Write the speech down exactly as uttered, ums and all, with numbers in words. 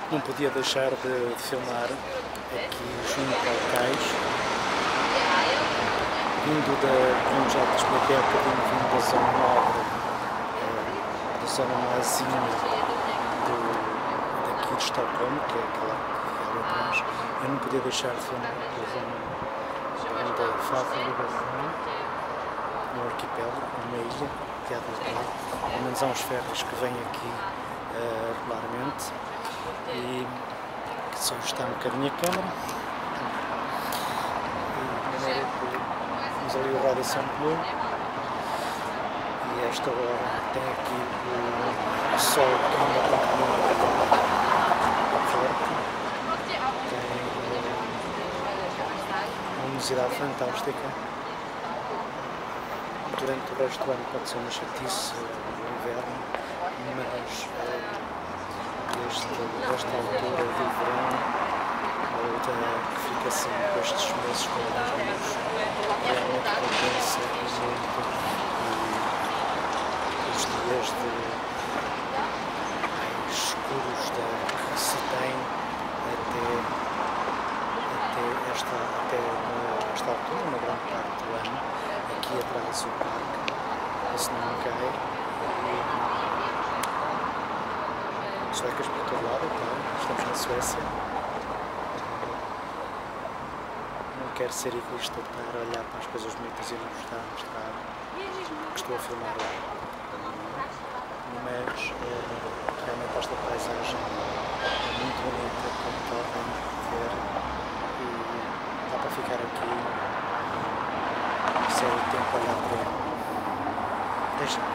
Não podia deixar de, de filmar aqui junto ao cais, vindo da, como já te expliquei há bocadinho, vindo da zona nobre, da zona mazinha do, daqui de Estocolmo, que é aquela que é ali atrás. Eu não podia deixar de filmar a zona onde Fábio no arquipélago, numa ilha, que há do lado. Pelo menos há uns ferros que vêm aqui uh, regularmente e que só está um bocadinho a câmera. E, de maneira que temos ali o Radisson Blu e esta hora tem aqui o, o sol que ainda continua forte. Tem uma luminosidade fantástica. Durante o resto do ano pode ser uma chatice no inverno, mas desde esta altura do verão ou da que fica assim com estes meses com alguns luz, realmente compensa muito e os dias de mais escuros da, que se tem até, até, esta, até uma, esta altura, uma grande parte do ano. Aqui atrás o parque, esse não me cai, e suecas por todo lado, claro, estamos na Suécia. Não quero ser egoísta de estar a olhar para as coisas bonitas e não estar a mostrar que estou a filmar lá. Mas realmente esta paisagem é muito bonita, como podem ver, e dá para ficar aqui. Se é o tempo a olhar para ele. Deixa.